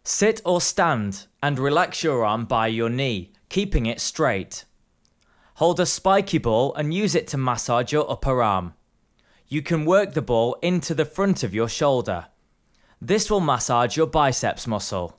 Sit or stand and relax your arm by your knee, keeping it straight. Hold a spiky ball and use it to massage your upper arm. You can work the ball into the front of your shoulder. This will massage your biceps muscle.